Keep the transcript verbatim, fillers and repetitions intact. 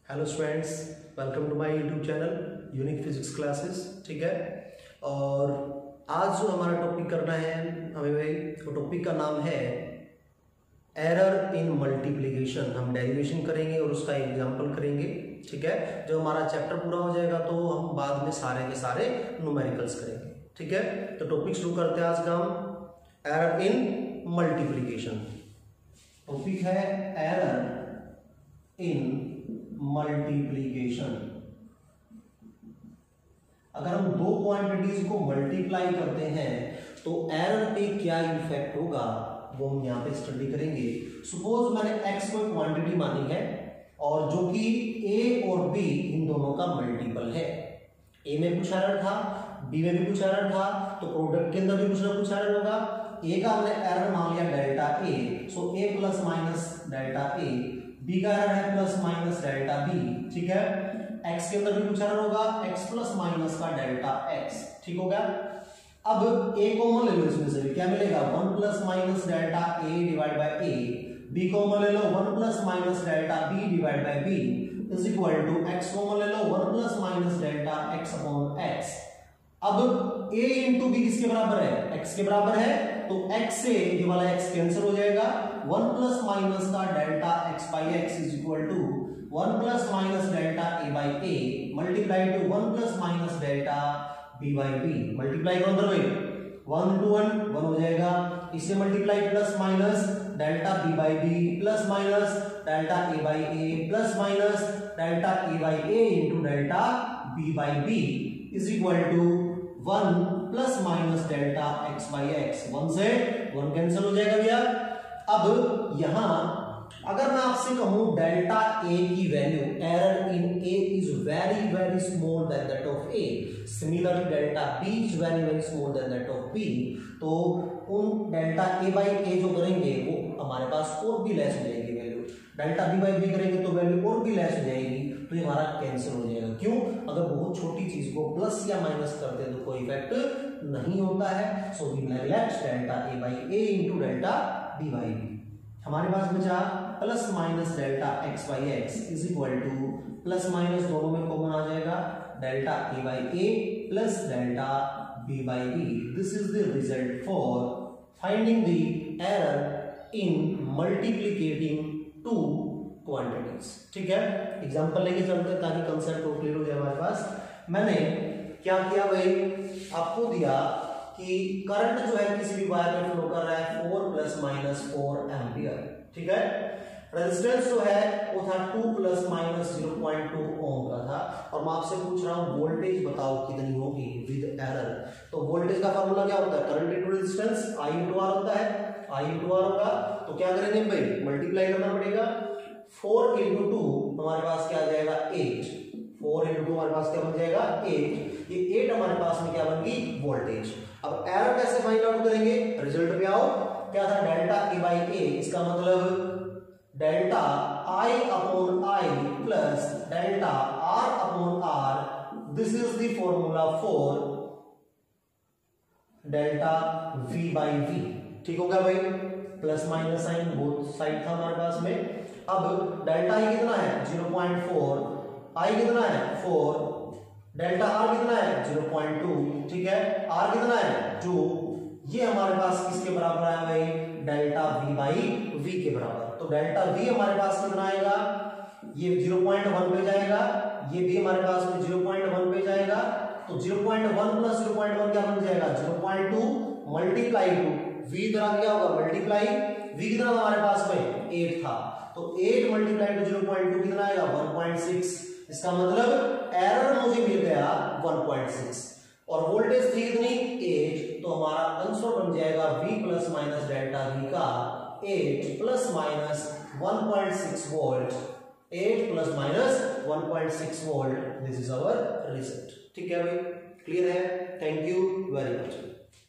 Hello students, welcome to my YouTube channel unique physics classes. ठीक है, और आज जो हमारा टॉपिक करना है हमें भाई, वो टॉपिक का नाम है एरर इन मल्टीप्लिकेशन। हम डेरिवेशन करेंगे और उसका एग्जांपल करेंगे। ठीक है, जब हमारा चैप्टर पूरा हो जाएगा तो हम बाद में सारे के सारे न्यूमेरिकल्स करेंगे। ठीक है, तो टॉपिक शुरू करते हैं आज का हम एरर इन मल्टीप्लिकेशन। टॉपिक है एरर इन मल्टीप्लिकेशन। अगर हम दो क्वांटिटीज को मल्टीप्लाई करते हैं तो एरर पे क्या इफेक्ट होगा वो हम यहां पे स्टडी करेंगे। सपोज मैंने x को क्वांटिटी मानी है और जो कि a और b इन दोनों का मल्टीपल है। a में कुछ एरर था, b में भी कुछ एरर था, तो प्रोडक्ट के अंदर भी कुछ ना कुछ एरर होगा। a का हमने एरर मान लिया delta a, so a plus minus delta a, b का एरर है प्लस माइनस डेल्टा b। ठीक है, x के अंदर भी कुछ एरर होगा, x प्लस माइनस का डेल्टा x। ठीक हो गया। अब a कॉमन ले लो, इसमें से क्या मिलेगा, one plus minus delta a divide by a, b common ले लो, one plus minus delta b divide by b is equal to x common ले लो, one plus minus delta x upon x। अब a इंटू b किसके बराबर है, x के बराबर है, तो x से ये वाला x कैंसिल हो जाएगा। वन प्लस माइनस का delta x by x is equal to one plus minus delta a by a multiply to one plus minus delta b by b। Multiply करो अंदर भाई, वन टू वन वन हो जाएगा, इससे multiply plus minus delta b by b plus minus delta a by a plus minus delta a by a into delta b by b is equal to one plus minus delta x by x। One से one cancel हो जाएगा भैया। अब यहां अगर मैं आपसे कहूं डेल्टा a की value, error in a is very very small then that of a, similarly delta b is very very small then that of b, तो उन डेल्टा a बाई a जो करेंगे वो हमारे पास और भी लेस हो जाएगी value. Delta b by b करेंगे तो वैल्यू और भी लेस हो जाएगी, तो ये हमारा कैंसिल हो जाएगा। क्यों? अगर बहुत छोटी चीज को प्लस या माइनस करते हैं तो कोई इफेक्ट नहीं होता है। So we neglect delta a by a into delta b by b। हमारे पास बचा plus minus delta x by x is equal to plus minus दोनों में कॉमन आ जाएगा, delta a by a plus delta b by b। This is the result for finding the error in multiplicating two quantities. ठीक है, example लेके चलते हैं ताकि कंसेप्ट को क्लियर हो जाए हमारे पास। मैंने क्या किया भाई, आपको दिया कि करंट जो है किसी भी वायर में फ्लो कर रहा है four plus minus four ampere. ठीक है, रेजिस्टेंस जो है वो था two plus minus zero point two ohm का था, और मैं आपसे पूछ रहा हूं वोल्टेज बताओ कितनी होगी विद एरर। तो वोल्टेज का फार्मूला क्या होता है, current into resistance, I into R होता है, आई इनटू आर होगा। तो क्या करेंगे भाई, मल्टीप्लाई करना पड़ेगा। फोर इंटू टू हमारे पास क्या आ जाएगा, एट। फोर इंटू टू हमारे पास क्या बन जाएगा, एट। ये एट हमारे पास में क्या बन गई, वोल्टेज। अब एरर कैसे फाइंड आउट करेंगे, रिजल्ट पे आओ। क्या था, डेल्टा ए बाई ए, इसका मतलब delta I upon I plus delta R upon R. This is the formula for delta V by V. ठीक हो गया भाई, plus minus sign both side था हमारे पास में। अब डेल्टा आई कितना है, जीरो पॉइंट फोर, आई कितना है, फोर, डेल्टा आर कितना है, जीरो पॉइंट टू। ठीक है, आर कितना है, टू। ये हमारे पास किसके बराबर आया भाई, डेल्टा वी बाई वी के बराबर। तो डेल्टा वी हमारे पास कितना आएगा, ये जीरो पॉइंट वन पे जाएगा, ये भी हमारे पास में जीरो पॉइंट वन पे जाएगा। तो zero point one plus zero point one क्या बन जाएगा, zero point two multiply to V तरह क्या होगा, मल्टीप्लाई वी कितना हमारे पास में, एट था, तो eight multiply to zero point two कितना आएगा, वन पॉइंट सिक्स। इसका मतलब एरर मुझे मिल गया वन पॉइंट सिक्स, और वोल्टेज थी कितनी, एट। तो हमारा आंसर बन जाएगा v plus minus delta v का eight plus minus one point six volt, eight plus minus one point six volt. This is our result. ठीक है भाई, क्लियर है, थैंक यू वेरी मच।